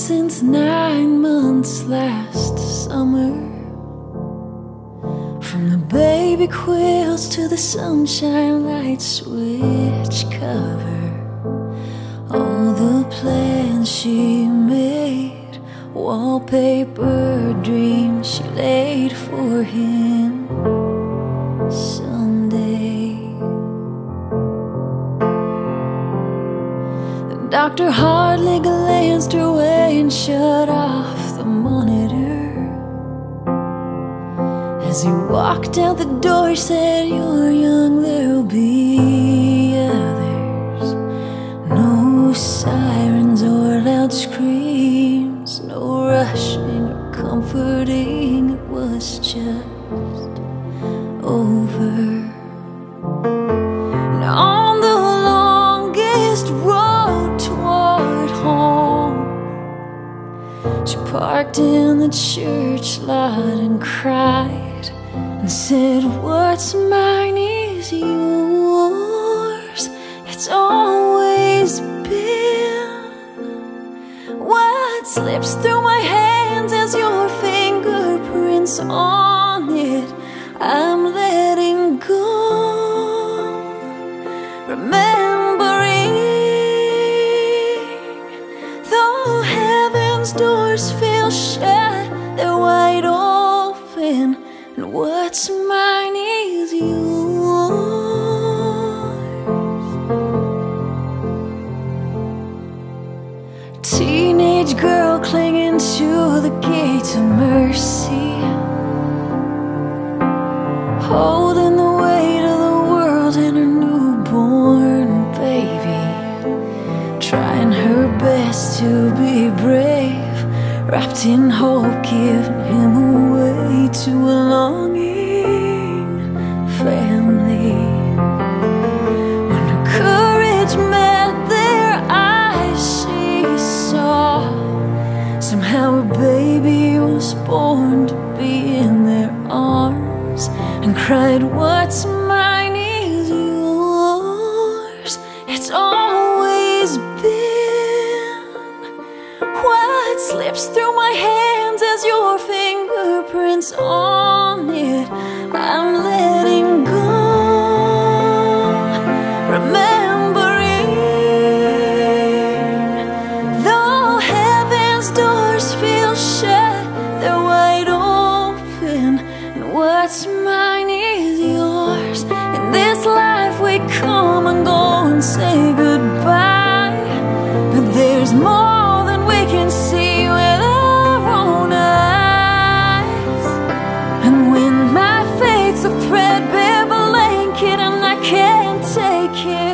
since 9 months last summer. From the baby quills to the sunshine light switch cover, all the plans she made, wallpaper dreams she laid for him someday. The doctor hardly glanced her way and shut off the monitor. As he walked out the door, he said, "You're young, there'll be others." No sirens or loud screams, no rushing or comforting, it was just over. And on the longest road toward home, she parked in the church lot and cried and said, "What's mine is yours. It's always been. What slips through my hands has your fingerprints on it. I'm letting go, remembering, though heaven's doors feel shut, they're wide open, and what's mine is yours." Teenage girl clinging to the gates of mercy, holding the weight of the world in her newborn baby, trying her best to be brave, wrapped in hope, giving him away to a longing family. When her courage met their eyes, she saw somehow her baby was born to be in their arms, and cried, "What's mine is yours. It's always been. What slips through my hands has your fingerprints on it. I'm letting go, remembering, though heaven's doors feel shut, they're wide open, and what's mine is yours. In this life we come and go and say goodbye, but there's more than we can see with our own eyes. And when my fate's a threadbare blanket and I can't take it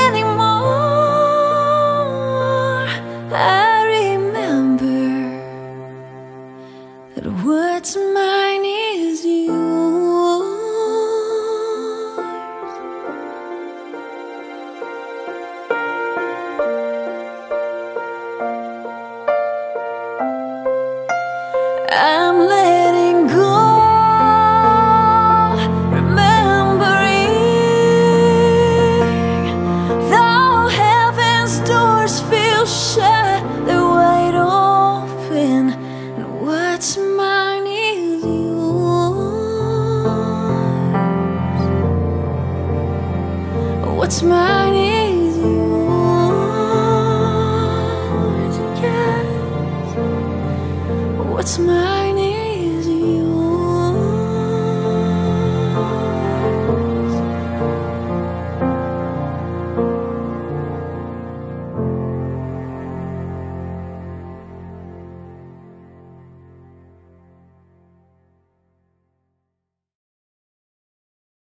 anymore, I remember that what's mine is yours. I'm letting go, remembering, though heaven's doors feel shut, they're wide open, and what's mine is yours. What's mine is